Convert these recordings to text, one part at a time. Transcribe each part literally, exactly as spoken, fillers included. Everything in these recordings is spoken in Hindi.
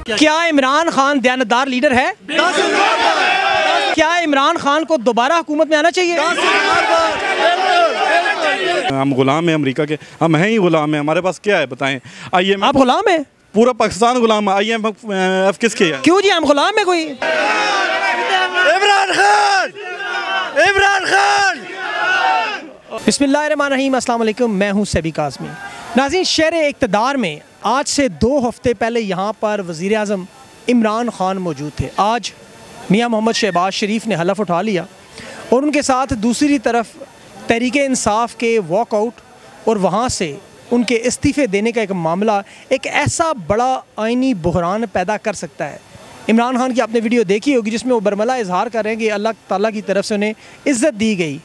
क्या इमरान खान दयानतदार लीडर है? क्या इमरान खान को दोबारा हुकूमत में आना चाहिए? हम गुलाम हैं अमेरिका के, हम हैं ही गुलाम हैं। हमारे पास क्या है बताएं? आई एम आप गुलाम हैं? पूरा पाकिस्तान गुलाम है। आई एम एफ किसके है? क्यों जी, हम गुलाम है कोई? इमरान खान, इमरान खान। बिस्मिल्लाहिर्रहमानिर्रहीम, अस्सलाम वालेकुम, मैं हूं सेबी काज़मी। नाज़रीन, शहर इक़्तिदार में आज से दो हफ्ते पहले यहाँ पर वज़ीर आज़म इमरान खान मौजूद थे। आज मियाँ मोहम्मद शहबाज शरीफ ने हलफ उठा लिया और उनके साथ दूसरी तरफ तहरीक इंसाफ के वॉकआउट और वहाँ से उनके इस्तीफ़े देने का एक मामला एक ऐसा बड़ा आइनी बहरान पैदा कर सकता है। इमरान खान की आपने वीडियो देखी होगी जिसमें वो बरमला इजहार कर रहे हैं कि अल्लाह ताला की तरफ से उन्हें इज़्ज़त दी गई।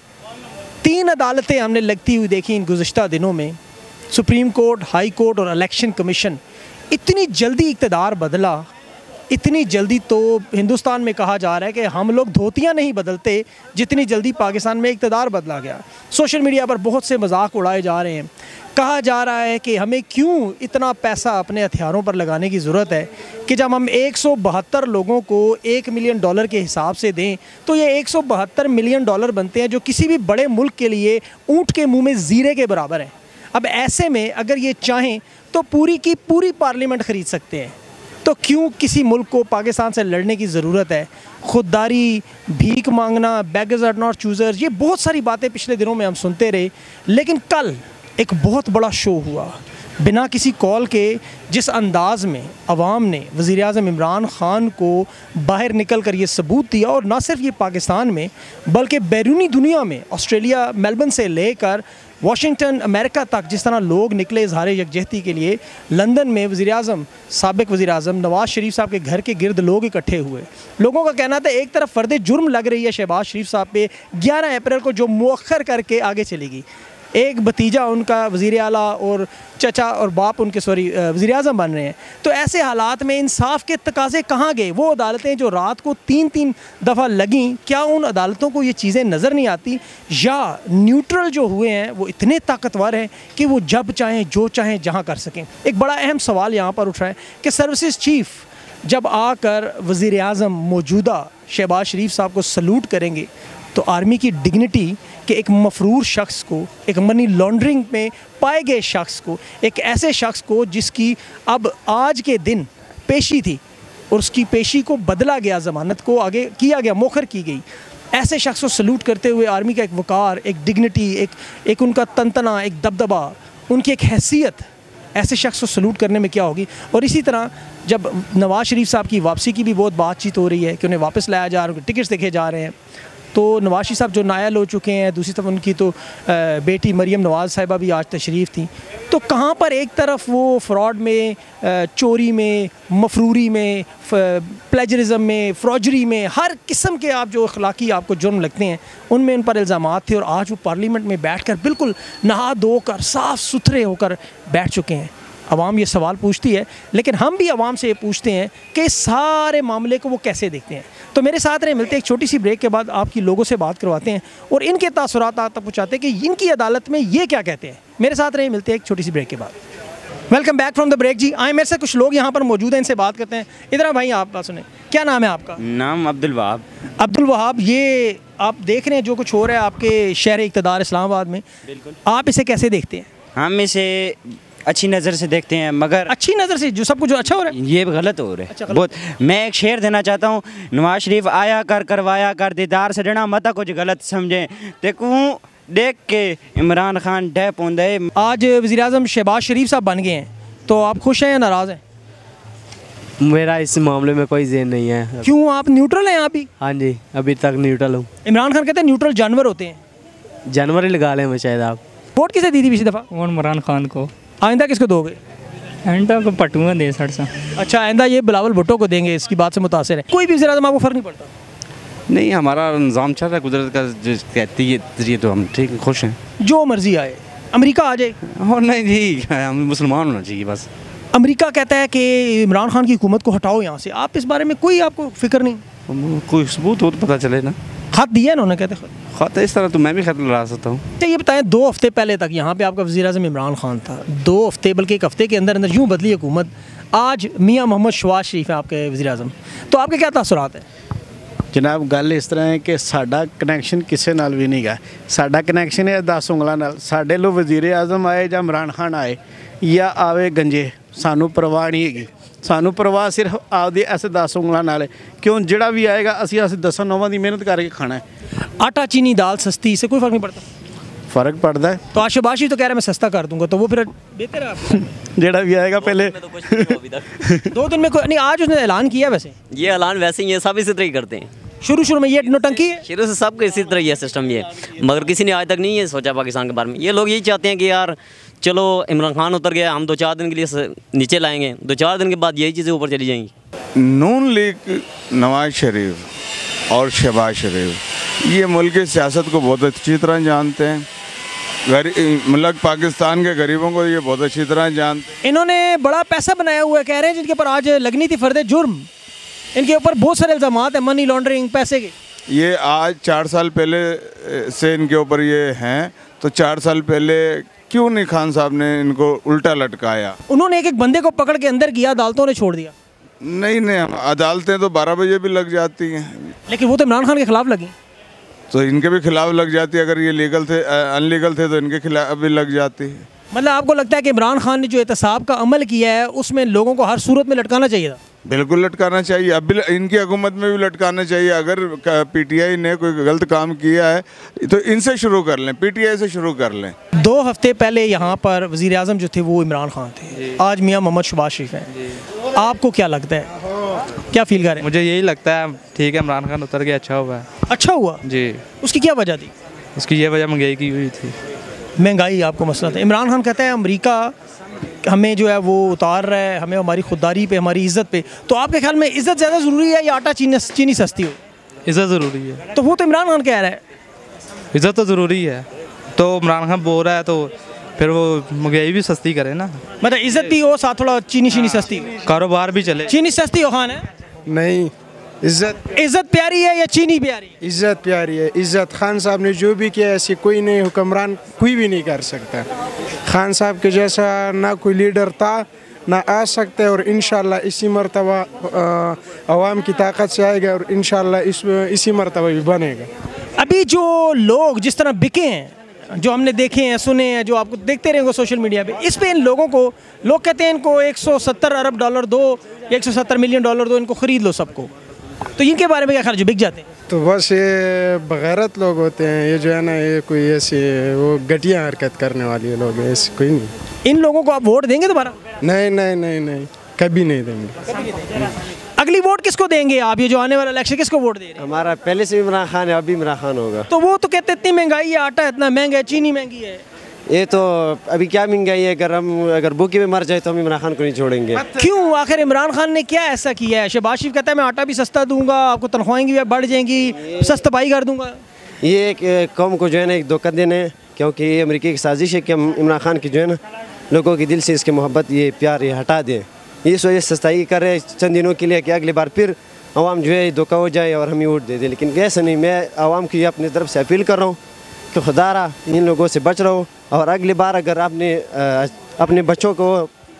तीन अदालतें हमने लगती हुई देखी इन गुज़श्ता दिनों में, सुप्रीम कोर्ट, हाई कोर्ट और इलेक्शन कमीशन। इतनी जल्दी इक़्तिदार बदला, इतनी जल्दी तो हिंदुस्तान में कहा जा रहा है कि हम लोग धोतियाँ नहीं बदलते जितनी जल्दी पाकिस्तान में इक़्तिदार बदला गया। सोशल मीडिया पर बहुत से मजाक उड़ाए जा रहे हैं। कहा जा रहा है कि हमें क्यों इतना पैसा अपने हथियारों पर लगाने की ज़रूरत है कि जब हम एक सौ बहत्तर लोगों को एक मिलियन डॉलर के हिसाब से दें तो ये एक सौ बहत्तर मिलियन डॉलर बनते हैं जो किसी भी बड़े मुल्क के लिए ऊँट के मुँह में ज़ीरे के बराबर है। अब ऐसे में अगर ये चाहें तो पूरी की पूरी पार्लियामेंट ख़रीद सकते हैं, तो क्यों किसी मुल्क को पाकिस्तान से लड़ने की ज़रूरत है? खुददारी, भीख मांगना, बेगर्स आर नॉट चूज़र्स, ये बहुत सारी बातें पिछले दिनों में हम सुनते रहे। लेकिन कल एक बहुत बड़ा शो हुआ बिना किसी कॉल के, जिस अंदाज़ में अवाम ने वज़ीर आज़म इमरान खान को बाहर निकल कर ये सबूत दिया, और ना सिर्फ ये पाकिस्तान में बल्कि बैरूनी दुनिया में, ऑस्ट्रेलिया मेलबर्न से लेकर वाशिंगटन अमेरिका तक जिस तरह लोग निकले इज़हार यकजहती के लिए। लंदन में वज़ीर आज़म, साबिक़ वज़ीर आज़म नवाज़ शरीफ साहब के घर के गिर्द लोग इकट्ठे हुए। लोगों का कहना था एक तरफ फ़र्द जुर्म लग रही है शहबाज शरीफ साहब पे ग्यारह अप्रैल को जो मुअख्खर करके आगे चलेगी। एक भतीजा उनका वज़ीर आला और चचा और बाप उनके सॉरी वज़ीर आज़म बन रहे हैं। तो ऐसे हालात में इंसाफ के तकाज़े कहाँ गए? वो अदालतें जो रात को तीन तीन दफ़ा लगीं, क्या उन अदालतों को ये चीज़ें नज़र नहीं आती? या न्यूट्रल जो हुए हैं वो इतने ताकतवर हैं कि वो जब चाहें जो चाहें जहाँ कर सकें? एक बड़ा अहम सवाल यहाँ पर उठ रहा है कि सर्विसेज चीफ़ जब आकर वज़ीर आज़म मौजूदा शहबाज शरीफ साहब को सलूट करेंगे तो आर्मी की डिग्निटी कि एक मफरूर शख्स को, एक मनी लॉन्ड्रिंग में पाए गए शख्स को, एक ऐसे शख्स को जिसकी अब आज के दिन पेशी थी और उसकी पेशी को बदला गया, ज़मानत को आगे किया गया, मौखर की गई, ऐसे शख्स को सलूट करते हुए आर्मी का एक वक़ार, एक डिग्निटी, एक एक उनका तंतना, एक दबदबा, उनकी एक हैसियत, ऐसे शख्स को सलूट करने में क्या होगी? और इसी तरह जब नवाज़ शरीफ साहब की वापसी की भी बहुत बातचीत हो रही है कि उन्हें वापस लाया जा रहा है, उनके टिकट्स देखे जा रहे हैं, तो नवाज़ शरीफ साहब जो नायल हो चुके हैं, दूसरी तरफ उनकी तो बेटी मरियम नवाज़ साहिबा भी आज तशरीफ़ थी। तो कहाँ पर एक तरफ वो फ्रॉड में, चोरी में, मफरूरी में, प्लेजरिज्म में, फ्रॉजरी में, हर किस्म के आप जो अखलाकी आपको जुर्म लगते हैं उनमें उन पर इल्ज़ामात थे, और आज वो पार्लियामेंट में बैठ कर बिल्कुल नहा धो कर साफ़ सुथरे होकर बैठ चुके हैं। अवाम ये सवाल पूछती है, लेकिन हम भी अवाम से ये पूछते हैं कि इस सारे मामले को वो कैसे देखते हैं। तो मेरे साथ रहे, मिलते एक छोटी सी ब्रेक के बाद आपकी लोगों से बात करवाते हैं और इनके तासुरात आप तक पहुँचाते हैं कि इनकी अदालत में ये क्या कहते हैं। मेरे साथ रहे, मिलते हैं एक छोटी सी ब्रेक के बाद। Welcome back from the break जी। आए मेरे से कुछ लोग यहाँ पर मौजूद हैं, इनसे बात करते हैं। इधर भाई, आप बात सुने, क्या नाम है आपका? नाम अब्दुल वहाब। अब्दुल वहाब, ये आप देख रहे हैं जो कुछ हो रहा है आपके शहर इक़्तिदार इस्लामाबाद में, बिल्कुल, आप इसे कैसे देखते हैं? हम इसे अच्छी नज़र से देखते हैं, मगर अच्छी नज़र से जो सब कुछ जो अच्छा हो रहा है ये गलत हो रहा है। अच्छा, बहुत। मैं एक शेर देना चाहता हूँ, नवाज शरीफ आया कर करवाया कर दीदार से डना मत कुछ गलत समझें, देखूँ देख के इमरान खान डे पौंदे। आज वज़ीर आज़म शहबाज शरीफ साहब बन गए हैं, तो आप खुश हैं या नाराज़ हैं? मेरा इस मामले में कोई ज़हन नहीं है। क्यों, आप न्यूट्रल हैं आप ही? हाँ जी, अभी तक न्यूट्रल हूँ। इमरान खान कहते हैं न्यूट्रल जानवर होते हैं। जानवर ही लगा लें शायद आप। वोट किसे दी थी पिछली दफ़ा? वोट इमरान खान को। आइंदा किसको दोगे? आइंदा को पटुआ दे सर सा। अच्छा, आइंदा ये बिलावल भुट्टो को देंगे, इसकी बात से मुतासिर है। कोई भी वज़ीर आज़म आपको फ़र्क नहीं पड़ता? नहीं, हमारा निज़ाम चल रहा है कुदरत का जो कहती है, तो हम ठीक खुश हैं। जो मर्जी आए, अमेरिका आ जाए और नहीं जी, हम मुसलमान होना चाहिए बस। अमेरिका कहता है कि इमरान खान की हुकूमत को हटाओ यहाँ से, आप इस बारे में कोई आपको फिक्र नहीं? कोई सबूत हो तो पता चले ना। खत दिया है उन्होंने, कहते खाता इस तरह तो मैं भी खत लड़ा सकता हूँ। अच्छा ये बताएं, दो हफ्ते पहले तक यहाँ पे आपका वज़ीर आज़म इमरान खान था, दो हफ्ते बल्कि एक हफ्ते के अंदर अंदर यूँ बदली हुकूमत, आज मियाँ मोहम्मद शहबाज शरीफ हैं आपके वज़ीर आज़म, तो आपके क्या तासुरात हैं? जनाब गल इस तरह है कि साडा कनैक्शन किसी नाल भी नहीं गा, साडा कनैक्शन है दस उंगलों नाल। साडे लो वज़ीर आज़म आए या इमरान खान आए या आवे गंजे, सानू परवाह नहीं हैगी। सानू परवाह सिर्फ आपदी ऐसे दस उंगलों नाल है, क्यों जिहड़ा भी आएगा असी अस दस नौवां की मेहनत करके खाना है। आटा चीनी दाल सस्ती, इससे कोई फ़र्क नहीं पड़ता? फ़र्क पड़ता है। तो आज शहबाज शरीफ तो कह रहे हैं मैं सस्ता कर दूंगा, तो वो फिर बेहतर है आपको? जिहड़ा भी आएगा पहले दो दिन में कोई नहीं, आज उसने ऐलान किया वैसे। ये ऐलान वैसे ही है, सब इसी तरह ही करते हैं। शुरू शुरू में ये नोटंकी है, शुरू से सब इसी तरह ये सिस्टम ये, मगर किसी ने आज तक नहीं ये सोचा पाकिस्तान के बारे में। ये लोग यही चाहते हैं कि यार चलो इमरान खान उतर गया, हम दो चार दिन के लिए नीचे लाएंगे, दो चार दिन के बाद यही चीज़ें ऊपर चली जाएंगी। नून लीग, नवाज शरीफ और शहबाज शरीफ ये मुल्क की सियासत को बहुत अच्छी तरह जानते हैं, गरीब मुल्क पाकिस्तान के गरीबों को ये बहुत अच्छी तरह जानते हैं। इन्होंने बड़ा पैसा बनाया हुआ है, कह रहे हैं जिनके ऊपर आज लगनी थी फर्द जुर्म, इनके ऊपर बहुत सारे इल्ज़ामात हैं मनी लॉन्ड्रिंग पैसे के। ये आज चार साल पहले से इनके ऊपर ये हैं, तो चार साल पहले क्यों नहीं खान साहब ने इनको उल्टा लटकाया? उन्होंने एक एक बंदे को पकड़ के अंदर किया, अदालतों ने छोड़ दिया। नहीं नहीं, अदालतें तो बारह बजे भी लग जाती हैं, लेकिन वो तो इमरान खान के खिलाफ लगी, तो इनके भी खिलाफ लग जाती है। अगर ये लीगल थे, अनलीगल थे, तो इनके खिलाफ भी लग जाती है। मतलब आपको लगता है कि इमरान खान ने जो एहतसाब का अमल किया है उसमें लोगों को हर सूरत में लटकाना चाहिए था? बिल्कुल लटकाना चाहिए, अब भी इनकी हुकूमत में भी लटकाना चाहिए। अगर पीटीआई ने कोई गलत काम किया है तो इनसे शुरू कर लें, पीटीआई से शुरू कर लें। दो हफ्ते पहले यहाँ पर वज़ीर आज़म जो थे वो इमरान खान थे, आज मियाँ मोहम्मद शहबाज शरीफ हैं, आपको क्या लगता है, क्या फील करें? मुझे यही लगता है ठीक है, इमरान खान उतर गया, अच्छा हुआ है। अच्छा हुआ जी। उसकी क्या वजह थी? उसकी ये वजह महंगाई की हुई थी। महंगाई आपको मसला था? इमरान खान कहता है अमेरिका हमें जो है वो उतार रहा है, हमें हमारी खुददारी पे, हमारी इज़्ज़त पे, तो आपके ख्याल में इज़्ज़त ज़्यादा ज़रूरी है या आटा चीनी चीनी सस्ती हो? इज़्ज़त ज़रूरी है। तो वो तो इमरान खान कह रहा है इज़्ज़त तो ज़रूरी है, तो इमरान खान बोल रहा है तो फिर वो महंगाई भी सस्ती करे ना, मतलब इज़्ज़त भी हो साथ थोड़ा चीनी चीनी सस्ती, कारोबार भी चले। चीनी सस्ती हो खान है? नहीं, इज़्ज़त इज़्ज़त प्यारी है या चीनी प्यारी? इज़्ज़त प्यारी है। इज़्ज़त खान साहब ने जो भी किया ऐसी कोई नहीं, हुक्मरान कोई भी नहीं कर सकता। खान साहब के जैसा ना कोई लीडर था ना आ सकता है, और इंशाल्लाह इसी मरतबा अवाम की ताकत से आएगा, और इंशाल्लाह इस इसी मरतबा भी बनेगा। अभी जो लोग जिस तरह बिके हैं, जो हमने देखे हैं, सुने हैं, जो आपको देखते रहेंगे सोशल मीडिया पे, इस पे इन लोगों को लोग कहते हैं इनको एक सौ सत्तर अरब डॉलर दो, एक सौ सत्तर मिलियन डॉलर दो, इनको ख़रीद लो सबको, तो इनके बारे में क्या ख्याल, जो बिक जाते हैं? तो बस ये बगैरत लोग होते हैं, ये जो है ना, ये कोई ऐसे वो घटिया हरकत करने वाले लोग हैं, ऐसे कोई नहीं। इन लोगों को आप वोट देंगे दोबारा? नहीं नहीं नहीं नहीं, कभी नहीं देंगे। अगली वोट किसको देंगे आप, ये जो आने वाला इलेक्शन किसको वोट दे रहे हैं? हमारा पहले से इमरान खान है, अभी इमरान खान होगा। तो वो तो कहते इतनी महंगाई है, आटा इतना महंगा है, चीनी महंगी है। ये तो अभी क्या महंगाई है, अगर हम अगर भूखे में मर जाए तो हम इमरान खान को नहीं छोड़ेंगे। क्यों, आखिर इमरान खान ने क्या ऐसा किया है? शहबाज शरीफ कहता है मैं आटा भी सस्ता दूंगा, आपको तनख्वाहें भी बढ़ जाएंगी, सस्ताई कर दूंगा। ये एक कौम को जो है ना एक धोखा देना है, क्योंकि ये अमेरिका की साजिश है कि हम इमरान खान की जो है ना लोगों के दिल से इसकी मोहब्बत, ये प्यार ये हटा दें। इस वजह से सस्ताई कर रहे हैं चंद दिनों के लिए कि अगली बार फिर आवाम जो है धोखा हो जाए और हमें वोट दे दे। लेकिन ऐसा नहीं, मैं आवाम की अपनी तरफ से अपील कर रहा हूँ कि खुदा रहा इन लोगों से बच रहो, और अगली बार अगर आपने अपने बच्चों को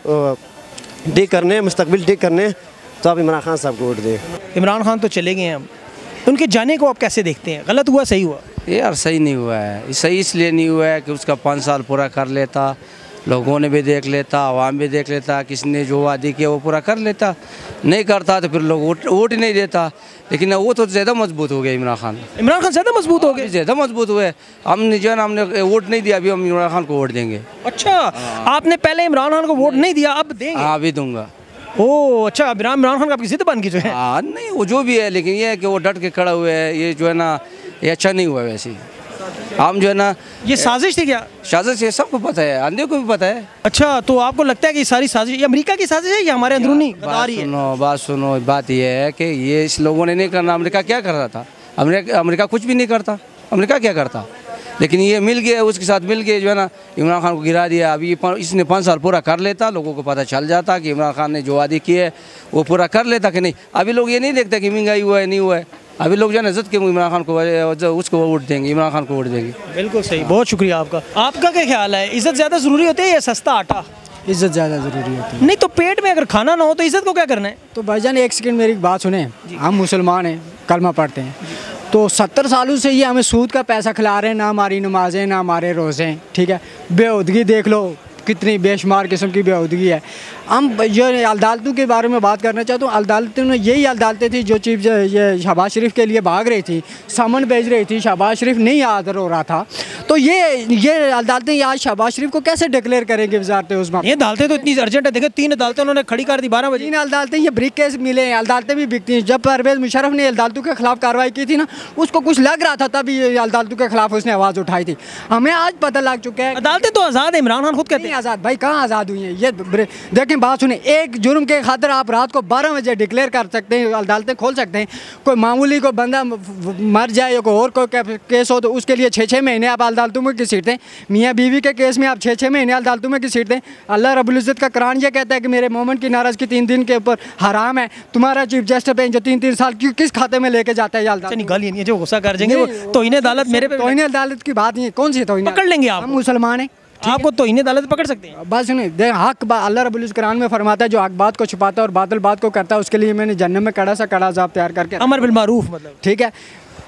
ठीक करने, मुस्तकबिल ठीक करने, तो आप इमरान खान साहब को वोट दें। इमरान खान तो चले गए हैं, अब उनके जाने को आप कैसे देखते हैं? गलत हुआ, सही हुआ? यार सही नहीं हुआ है, सही इसलिए नहीं हुआ है कि उसका पाँच साल पूरा कर लेता, लोगों ने भी देख लेता, आवाम भी देख लेता, किसने जो वादी किया वो पूरा कर लेता, नहीं करता तो फिर लोग वोट वोट ही नहीं देता। लेकिन वो तो ज़्यादा मजबूत हो गया इमरान खान। इमरान खान ज़्यादा मजबूत हो गए? ज़्यादा मजबूत हुए। हमने जो है ना, हमने वोट नहीं दिया, अभी हम इमरान खान को वोट देंगे। अच्छा, आपने पहले इमरान खान को वोट नहीं दिया, अब देंगे? हाँ, अभी दूंगा। ओह अच्छा, इमरान खान का आपकी जिद बन गई जो है? हाँ नहीं, वो जो भी है, लेकिन ये है कि वो डट के खड़ा हुए है, ये जो है ना ये अच्छा नहीं हुआ। वैसे हम जो है ना, ये साजिश थी क्या? साजिश, ये सबको पता है, आंधियों को भी पता है। अच्छा, तो आपको लगता है कि सारी साजिश ये अमेरिका की साजिश है या हमारे अंदरूनी गद्दारी है? सुनो बात सुनो, बात ये है कि ये इस लोगों ने नहीं करना। अमेरिका क्या कर रहा था? अमेरिका अमेरिका कुछ भी नहीं करता। अमेरिका क्या करता? लेकिन ये मिल गया, उसके साथ मिल के जो है ना इमरान खान को गिरा दिया। अभी इसने पाँच साल पूरा कर लेता, लोगों को पता चल जाता कि इमरान खान ने जो वादे किए वो पूरा कर लेता कि नहीं। अभी लोग ये नहीं देखते कि महंगाई हुआ है नहीं हुआ है। अभी लोग जो है इज्जत के इमरान खान को उसको वोट देंगे, इमरान खान को वोट देंगे। बिल्कुल सही, बहुत शुक्रिया आपका। आपका क्या ख्याल है, इज्जत ज़्यादा ज़रूरी होती है या सस्ता आटा? इज्जत ज़्यादा ज़रूरी होती है। नहीं तो पेट में अगर खाना ना हो तो इज्जत को क्या करना है? तो भाईजान एक सेकंड मेरी बात सुने, हम मुसलमान हैं, कलमा पढ़ते हैं, तो सत्तर सालों से ये हमें सूद का पैसा खिला रहे हैं, ना हमारी नमाजें ना हमारे रोज़े, ठीक है। बेहूदगी देख लो, कितनी बेशुमार किस्म की बेहूदगी है। हम जो अदालतों के बारे में बात करना चाहता हूँ, अदालतों में यही अदालतें थी जो चीफ ये शहबाज शरीफ के लिए भाग रही थी, समन भेज रही थी, शहबाज शरीफ नहीं हाजिर हो रहा था, तो ये ये अदालतें आज शहबाज शरीफ को कैसे डिक्लेयर करेंगे वज़ारत उज़्मा? ये अदालतें तो इतनी अर्जेंट है, देखो तीन अदालतें उन्होंने खड़ी कर दी बारह बजे। तीन अदालतें, ये ब्रिक केस मिले हैं, अदालतें भी बिकती हैं। जब परवेज़ मुशर्रफ ने अदालतों के खिलाफ कार्रवाई की थी ना, उसको कुछ लग रहा था, तभी अदालतों के खिलाफ उसने आवाज़ उठाई थी। हमें आज पता लग चुका है अदालतें तो आज़ाद है, इमरान खान खुद कहते हैं आज़ाद। भाई कहाँ आज़ाद हुई हैं ये? देखें बात सुने, एक जुर्म के खातिर आप रात को बारह बजे डिक्लेयर कर सकते हैं, अदालतें खोल सकते हैं। कोई मामूली को बंदा मर जाए या कोई और कोई केस हो तो उसके लिए छः छः महीने आप अदालतों में घसीटते हैं। मियाँ बीवी के केस में आप छः छः महीने अदालतों में घसीटते हैं। अल्लाह रब्बुल इज़्ज़त का कुरान ये कहता है कि मेरे मोमिन की नाराज़गी तीन दिन के ऊपर हराम है। तुम्हारा चीफ जस्टिस पे जो तीन तीन साल क्यों किस खाते में लेके जाता है? निकालिए नहीं, जो गुस्सा कर जाएंगे वो तौहीन अदालत मेरे पे। तौहीन अदालत की बात नहीं है, कौन सी तौहीन? पकड़ लेंगे आप, हम मुसलमान हैं, आपको तो इन्हें अदालत पकड़ सकते हैं। बस सुनिए, देख हक बात अल्लाह रब्बुल इज़्ज़त कुरान में फरमाता है, जो हक बात को छुपाता है और बातिल बात को करता है उसके लिए मैंने जन्नत में कड़ा सा कड़ा अज़ाब तैयार करके अमर बिल मारूफ, मतलब ठीक है।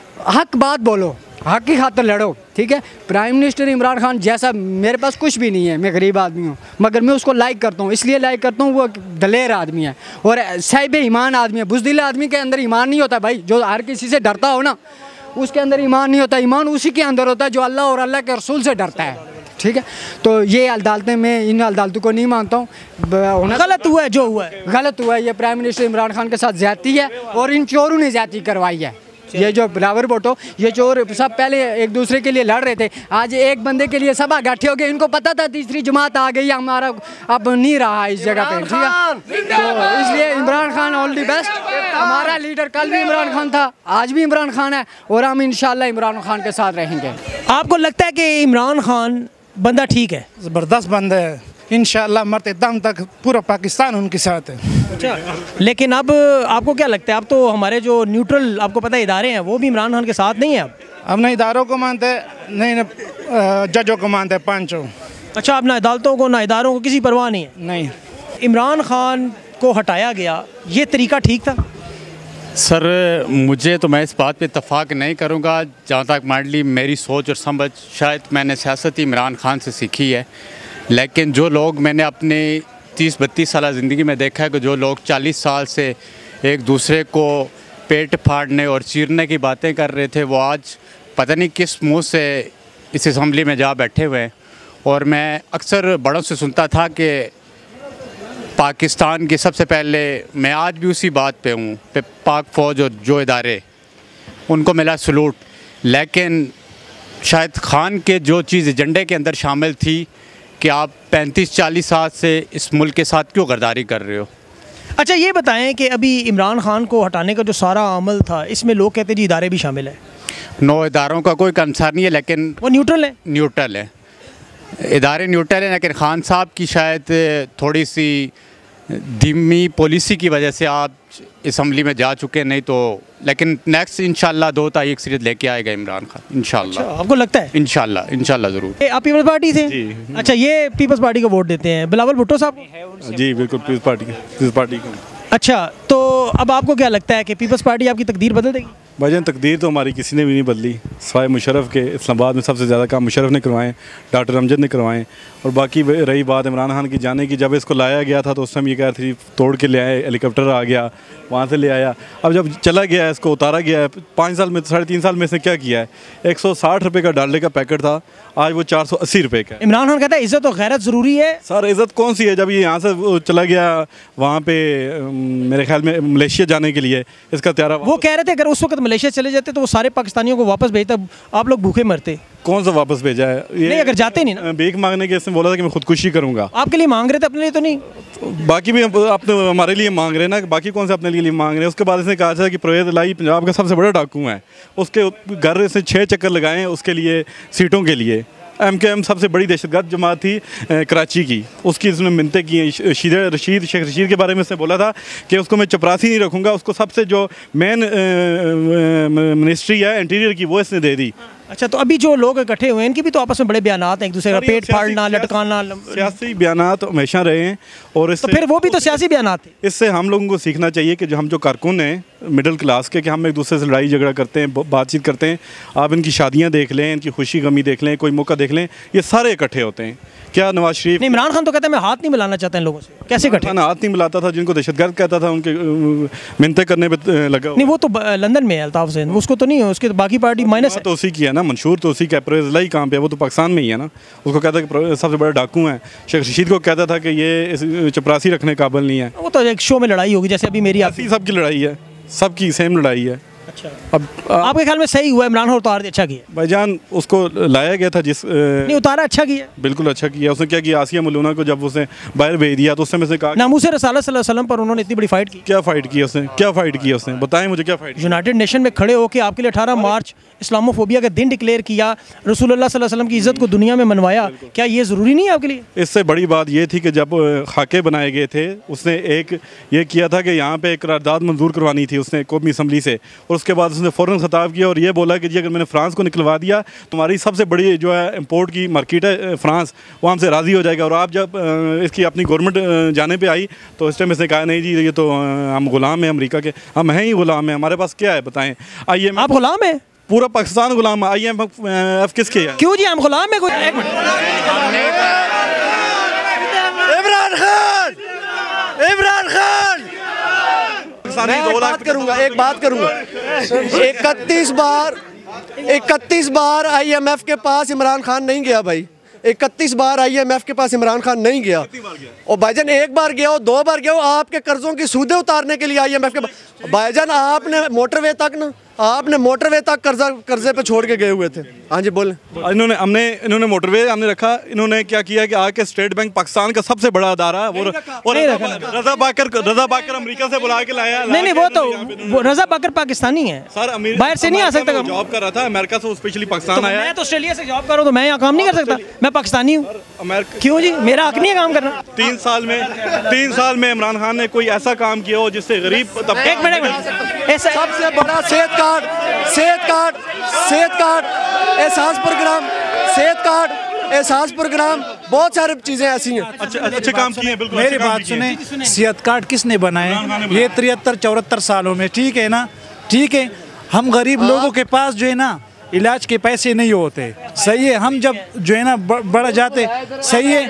हक बात बोलो, हक की खातिर लड़ो, ठीक है। प्राइम मिनिस्टर इमरान खान जैसा मेरे पास कुछ भी नहीं है, मैं गरीब आदमी हूँ, मगर मैं उसको लाइक करता हूँ, इसलिए लाइक करता हूँ वो दलेर आदमी है और साहिब ईमान आदमी है। बुज़दिल आदमी के अंदर ईमान नहीं होता भाई, जो हर किसी से डरता हो ना उसके अंदर ईमान नहीं होता। ईमान उसी के अंदर होता है जो अल्लाह और अल्लाह के रसूल से डरता है, ठीक है। तो ये अदालतें, मैं इन अदालतों को नहीं मानता हूँ, गलत हुआ है जो हुआ है, गलत हुआ है। ये प्राइम मिनिस्टर इमरान खान के साथ ज्यादती है और इन चोरों ने ज्यादती करवाई है। ये जो बिलावर भुट्टो, ये चोर सब पहले एक दूसरे के लिए लड़ रहे थे, आज एक बंदे के लिए सब इकट्ठे हो गए। इनको पता था तीसरी जमात आ गई, हमारा अब नहीं रहा इस जगह पे, ठीक है। तो इसलिए Imran Khan all the best, हमारा लीडर कल भी इमरान खान था, आज भी इमरान खान है और हम इंशाल्लाह इमरान खान के साथ रहेंगे। आपको लगता है कि इमरान खान बंदा ठीक है? ज़बरदस्त बंदा है, इंशाल्लाह मरते दम तक पूरा पाकिस्तान उनके साथ है। अच्छा, लेकिन अब आपको क्या लगता है, अब तो हमारे जो न्यूट्रल आपको पता है इदारे हैं वो भी इमरान खान के साथ नहीं है अब? अब ना इदारों को मानते नहीं, ना जजों को मानते पंचों। अच्छा, अब ना अदालतों को ना इदारों को किसी परवाह नहीं है? नहीं। इमरान खान को हटाया गया, ये तरीका ठीक था? सर मुझे तो मैं इस बात पे इत्तफाक नहीं करूँगा। जहाँ तक मार्डली मेरी सोच और समझ, शायद मैंने सियासत इमरान खान से सीखी है, लेकिन जो लोग मैंने अपने तीस बत्तीस साल ज़िंदगी में देखा है कि जो लोग चालीस साल से एक दूसरे को पेट फाड़ने और चीरने की बातें कर रहे थे, वो आज पता नहीं किस मुँह से इस असम्बली में जा बैठे हुए हैं। और मैं अक्सर बड़ों से सुनता था कि पाकिस्तान के सबसे पहले, मैं आज भी उसी बात पे हूँ, पे पाक फ़ौज और जो इदारे उनको मिला सलूट, लेकिन शायद खान के जो चीज़ एजेंडे के अंदर शामिल थी कि आप पैंतीस चालीस साल से इस मुल्क के साथ क्यों गद्दारी कर रहे हो। अच्छा ये बताएं कि अभी इमरान खान को हटाने का जो सारा अमल था, इसमें लोग कहते हैं जी इदारे भी शामिल है। नो, इदारों का कोई कंसर्न नहीं है, लेकिन वो न्यूट्रल है। न्यूट्रल है, इदारे न्यूट्रल हैं, लेकिन खान साहब की शायद थोड़ी सी धीमी पॉलिसी की वजह से आप असम्बली में जा चुके, नहीं तो लेकिन नेक्स्ट इंशाल्लाह दो तारीख सीरीत लेके आएगा इमरान खान इंशाल्लाह। अच्छा, आपको लगता है? इंशाल्लाह इंशाल्लाह ज़रूर। आप पीपल्स पार्टी से? जी। अच्छा, ये पीपल्स पार्टी को वोट देते हैं, बिलावल भुट्टो साहब? जी बिल्कुल, पीपल्स पार्टी पीपल्स पार्टी को। अच्छा, तो अब आपको क्या लगता है कि पीपल्स पार्टी आपकी तकदीर बदल देगी? भाईजान तकदीर तो हमारी किसी ने भी नहीं बदली, सिवाय मुशर्रफ के। इस्लामाबाद में सबसे ज़्यादा काम मुशर्रफ ने करवाएं, डॉक्टर अमजद ने करवाएं। और बाकी रही बात इमरान खान की जाने की, जब इसको लाया गया था तो उस समय ये कह रही थी तोड़ के ले आए, हेलीकॉप्टर आ गया वहाँ से ले आया। अब जब चला गया है, इसको उतारा गया है, पाँच साल में साढ़े तीन साल में इसने क्या किया है? एक सौ साठ रुपये का डालडे का पैकेट था, आज वो चार सौ अस्सी रुपये का। इमरान खान कहता है इज़्ज़त और गैरत ज़रूरी है। सर इज़्ज़त कौन सी है, जब ये यहाँ से चला गया वहाँ पे मेरे ख्याल में मलेशिया जाने के लिए, इसका त्यारा वो कह रहे थे अगर उस वक्त मलेशिया चले जाते तो वो सारे पाकिस्तानियों को वापस भेजता, आप लोग भूखे मरते। कौन सा वापस भेजा है? ये नहीं, अगर जाते नहीं ना। भीख मांगने के इसने बोला था कि मैं खुदकुशी करूँगा। आपके लिए मांग रहे थे, अपने लिए तो नहीं? बाकी भी अपने हमारे लिए मांग रहे हैं ना, बाकी कौन से अपने लिए मांग रहे हैं। उसके बाद इसने कहा था कि परवेज़ इलाही पंजाब का सबसे बड़ा डाकू है, उसके घर इसने छः चक्कर लगाए हैं उसके लिए, सीटों के लिए, एम के एम सबसे बड़ी दहशतगर्द जमात थी कराची की, उसकी इसने मिन्नतें की हैं। रशीद रशीद शेख रशीद के बारे में उसने बोला था कि उसको मैं चपरासी नहीं रखूँगा, उसको सबसे जो मेन मिनिस्ट्री है इंटीरियर की वो इसने दे दी। अच्छा, तो अभी जो लोग इकट्ठे हुए हैं इनके भी तो आपस में बड़े बयानात हैं, एक दूसरे का पेट फाड़ना, लटकाना, सियासी बयानात हमेशा रहे हैं और तो फिर वो भी तो सियासी बयानात थे। इससे हम लोगों को सीखना चाहिए कि जो हम जो कारकुन हैं मिडिल क्लास के, कि हम एक दूसरे से लड़ाई झगड़ा करते हैं, बातचीत करते हैं। आप इनकी शादियां देख लें, इनकी खुशी गमी देख लें, कोई मौका देख लें, ये सारे इकट्ठे होते हैं। क्या नवाज शरीफ नहीं, इमरान खान तो कहता है मैं हाथ नहीं मिलाना चाहता इन लोगों से, कैसे इकट्ठे? हाथ नहीं मिलाता था, जिनको दहशतगर्द कहता था उनके मिन्नतें करने पे लगा। नहीं, वो तो लंदन में है अल्ताफ हुसैन, उसको तो नहीं है, उसके तो बाकी पार्टी माइनस तो उसी की है ना, मंशूर तो उसी का अप्रेजल ही काम पे है, वो तो पाकिस्तान में ही है ना। उसको कहता है कि सबसे बड़ा डाकू है। शेख रशीद को कहता था कि ये चपरासी रखने काबिल नहीं है। वो तो एक शो में लड़ाई होगी, जैसे अभी मेरी आपकी सबकी लड़ाई है, सबकी सेम लड़ाई है। अच्छा, अब आपके ख्याल में सही हुआ इमरान खान उतार अच्छा किया? भाईजान उसको लाया गया था जिस नहीं उतारा अच्छा किया, बिल्कुल अच्छा किया। उसने क्या किया, आसिया मलूना को जब उसने बाहर भेज दिया तो उसने में से कहा नामूस रसूलुल्लाह सल्लल्लाहु अलैहि वसल्लम पर उन्होंने इतनी बड़ी फाइट की। क्या फाइट की उसने, क्या फाइट की उसने, बताएं मुझे क्या फाइट? यूनाइटेड नेशन में खड़े होकर आपके लिए अठारह मार्च इस्लामोफोबिया का दिन डिक्लेयर किया, रसूलुल्लाह सल्लल्लाहु अलैहि वसल्लम की इज्जत को दुनिया में मनवाया, क्या ये ज़रूरी नहीं है आपके लिए? इससे बड़ी बात ये थी कि जब खाके बनाए गए थे उसने एक ये किया था कि यहाँ पे एक करारदाद मंजूर करवानी थी उसने कौमी असम्बली से, और उसके बाद उसने फ़ौरन खिताब किया और ये बोला कि जी अगर मैंने फ्रांस को निकलवा दिया तुम्हारी सबसे बड़ी जो है इंपोर्ट की मार्केट है फ्रांस, वो हमसे राज़ी हो जाएगा। और आप जब इसकी अपनी गवर्नमेंट जाने पे आई तो इस टाइम इसने कहा नहीं जी ये तो हम गुलाम हैं अमेरिका के, हम हैं ही गुलाम हैं, हमारे पास क्या है बताएं। आइए आप गुलाम हैं, पूरा पाकिस्तान गुलाम है। आई एम एफ किसके है? क्यों जी हम गुलाम है? कोई इमरान खान, इमरान खान मैं एक बात करूंगा, एक बात करूंगा इकतीस बार इकतीस बार आईएमएफ के पास इमरान खान नहीं गया भाई, इकतीस बार आईएमएफ के पास इमरान खान नहीं गया। और भाईजान एक बार गया हो, दो बार गया हो, आपके कर्जों की सूदें उतारने के लिए आईएमएफ के भाईजान आपने मोटरवे तक ना आपने मोटरवे तक कर्जा कर्जे पे छोड़ के गए हुए थे। हाँ जी बोले। इन्होंने हमने इन्होंने मोटरवे हमने रखा, इन्होंने क्या किया कि आके स्टेट बैंक पाकिस्तान का सबसे बड़ा अदारा वो और रजा बाकर रजा बाकर अमेरिका से बुला के लाया। नहीं नहीं वो तो वो रजा बाकर पाकिस्तानी है सर, बाहर से नहीं आ सकता। जॉब कर रहा था अमेरिका से, स्पेशली पाकिस्तान आया। मैं तो ऑस्ट्रेलिया से जॉब कर रहा हूँ तो मैं यहाँ काम नहीं कर सकता, मैं पाकिस्तानी हूँ। क्यों जी, मेरा हक नहीं है काम करना? तीन साल में तीन साल में इमरान खान ने कोई ऐसा काम किया हो जिससे गरीब एक मिनट सबसे बड़ा सेहत कार्ड सेहत कार्ड सेहत कार्ड एहसास प्रोग्राम सेहत कार्ड एहसास प्रोग्राम बहुत सारी चीजें ऐसी हैं। अच्छे अच्छे काम किए हैं। बिल्कुल मेरी बात सुने, सेहत कार्ड किसने बनाए? ये तिहत्तर चौहत्तर सालों में, ठीक है ना, ठीक है। हम गरीब लोगों के पास जो है ना इलाज के पैसे नहीं होते, सही है। हम जब जो है ना बढ़ जाते, सही है,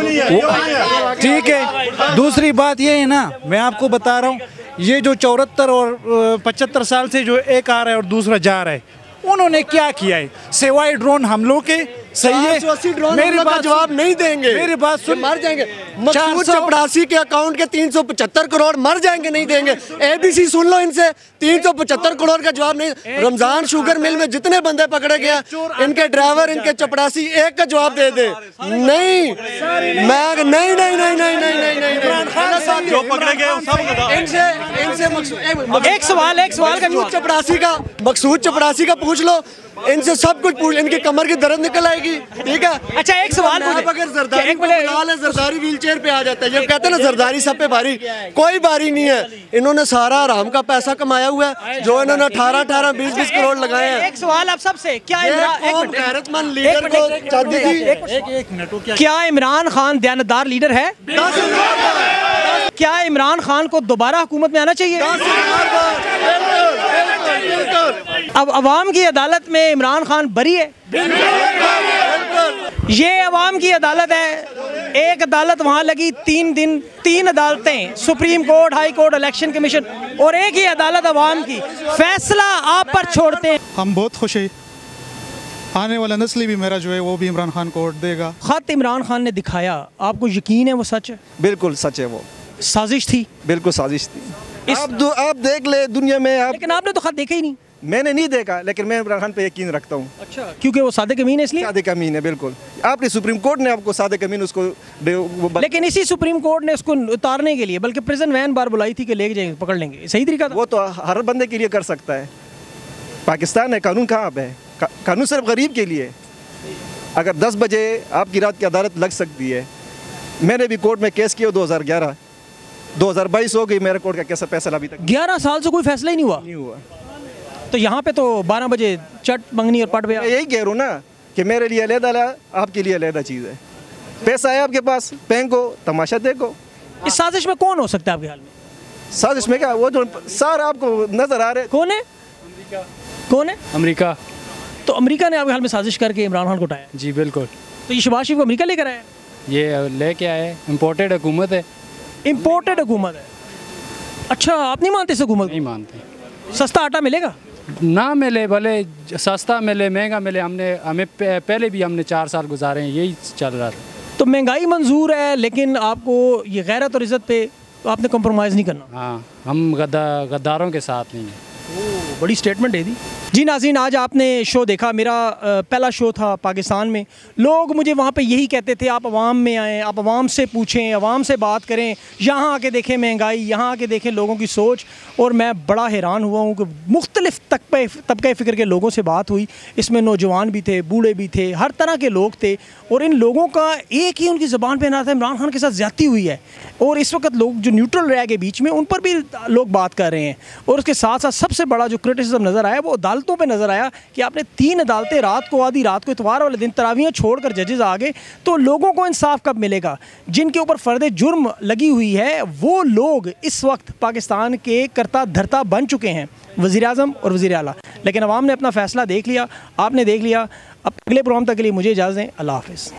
ठीक है। दूसरी बात ये है ना, मैं आपको बता रहा हूँ, ये जो चौहत्तर और पचहत्तर साल से जो एक आ रहा है और दूसरा जा रहा है, उन्होंने क्या किया है सिवाय ड्रोन हमलों के? सही है, मेरी बात जवाब नहीं देंगे, मेरी बात सुन, मर जाएंगे। मकसूद चपरासी के अकाउंट के तीन सौ पचहत्तर करोड़ मर जाएंगे, नहीं देंगे। एबीसी सुन लो इनसे, तीन सौ पचहत्तर करोड़ का जवाब नहीं। रमजान शुगर मिल में जितने बंदे पकड़े गए, इनके ड्राइवर, इनके चपरासी, एक का जवाब दे दे। नहीं, मैं नहीं नहीं नहीं नहीं नहीं नहीं नहीं जो पकड़े गए इनसे इनसे एक सवाल एक सवाल का मकसूद चपरासी का मकसूद चपरासी का पूछ लो, इनसे सब कुछ पूछ, इनकी कमर की दर्द निकल आएगी, ठीक है। अच्छा एक सवाल अगर जरदारी को बुला ले, जरदारी व्हील चेयर पे आ जाता है। जब कहते हैं ना जरदारी सब पे भारी, कोई भारी नहीं है। इन्होंने सारा आराम का पैसा कमाया हुआ है, जो इन्होंने अठारह अठारह बीस बीस करोड़ लगाए हैं। एक सवाल आप सबसे, क्या गैरतमंद लीडर को चाहती थी, क्या इमरान खान दयानतदार लीडर है? क्या इमरान खान को दोबारा हुकूमत में आना चाहिए? अब अवाम की अदालत में इमरान खान बरी है, ये अवाम की अदालत है। एक अदालत वहाँ लगी तीन दिन, तीन अदालतें, supreme court, high court, election commission, और एक ही अदालत अवाम की। फैसला आप पर छोड़ते हैं। हम बहुत खुश हैं, आने वाला नस्ल भी मेरा जो है वो भी इमरान खान को वोट देगा। खत इमरान खान ने दिखाया, आपको यकीन है वो सच है? बिल्कुल सच है, वो साजिश थी। बिल्कुल साजिश थी। आप दो, आप देख ले दुनिया में आप, लेकिन आपने तो खत देखा ही नहीं। मैंने नहीं देखा, लेकिन मैं इमरान खान पे यकीन रखता हूँ। अच्छा, क्योंकि वो सादे कमीन है इसलिए? सादे कमीन है, बिल्कुल। आपने सुप्रीम कोर्ट ने आपको सादे कमीन उसको, लेकिन इसी सुप्रीम कोर्ट ने उसको उतारने के लिए बल्कि प्रिजन वैन बार बुलाई थी कि ले जाएंगे, पकड़ लेंगे, सही तरीका था? वो तो हर बंदे के लिए कर सकता है, पाकिस्तान है, कानून कहाँ पे है? कानून सिर्फ गरीब के लिए। अगर दस बजे आपकी रात की अदालत लग सकती है, मैंने भी कोर्ट में केस किया दो हज़ार ग्यारह दो हज़ार बाईस हो गई, मेरा कोर्ट का कैसा फैसला अभी तक ग्यारह साल से कोई फैसला ही नहीं हुआ नहीं हुआ। तो यहाँ पे तो बारह बजे चट मंगनी और पट पे मैं यही कह रहा हूँ ना कि मेरे लिए अलहदा, आपके लिए अलहदा चीज़ है। पैसा है आपके पास, फेंको, तमाशा देखो। इस साजिश में कौन हो सकता है आपके ख्याल में? साजिश में क्या, वो जो सर आपको नजर आ रहे, कौन है कौन है अमेरिका। तो अमेरिका ने आपके हाल में साजिश करके इमरान खान को उठाया? जी बिल्कुल। तो ये शहबाज शरीफ को अमेरिका लेकर आया? ये लेके आए, इम्पोर्टेड हुकूमत है। इम्पोर्टेड हुकूमत है? अच्छा, आप नहीं मानते इस हुकूमत? नहीं मानते। सस्ता आटा मिलेगा? ना मिले, भले सस्ता मिले महंगा मिले, हमने हमें पहले भी हमने चार साल गुजारे हैं, यही चल रहा था। तो महंगाई मंजूर है, लेकिन आपको ये गैरत और इज़्ज़त पे तो आपने कम्प्रोमाइज़ नहीं करना? हाँ, हम गद्दा गद्दारों के साथ नहीं हैं। ओह, बड़ी स्टेटमेंट है दी। जी नाज़रीन, आज आपने शो देखा, मेरा पहला शो था पाकिस्तान में। लोग मुझे वहाँ पे यही कहते थे, आप अवाम में आएँ, आप अवाम से पूछें, अवाम से बात करें, यहाँ आके देखें महंगाई, यहाँ आके देखें लोगों की सोच। और मैं बड़ा हैरान हुआ हूँ कि मुख्तलिफ़ तबके तबके फ़िक्र के लोगों से बात हुई। इसमें नौजवान भी थे, बूढ़े भी थे, हर तरह के लोग थे। और इन लोगों का एक ही उनकी ज़बान पर ना था, इमरान खान के साथ ज़्यादती हुई है। और इस वक्त लोग जो न्यूट्रल रह गए बीच में, उन पर भी लोग बात कर रहे हैं। और उसके साथ साथ सबसे बड़ा जो क्रिटिसिज्म नज़र आया वो अदालतों पे नज़र आया कि आपने तीन अदालतें रात को, आधी रात को, इतवार वाले दिन तरावियाँ छोड़कर जजेस आ गए। तो लोगों को इंसाफ कब मिलेगा? जिनके ऊपर फ़र्द जुर्म लगी हुई है वो लोग इस वक्त पाकिस्तान के करता धरता बन चुके हैं, वज़ीर आज़म और वज़ीर आला। लेकिन अवाम ने अपना फ़ैसला देख लिया, आपने देख लिया। अब अगले प्रोग्राम तक के लिए मुझे इजाज़त दें। अल्लाह हाफ़िज़।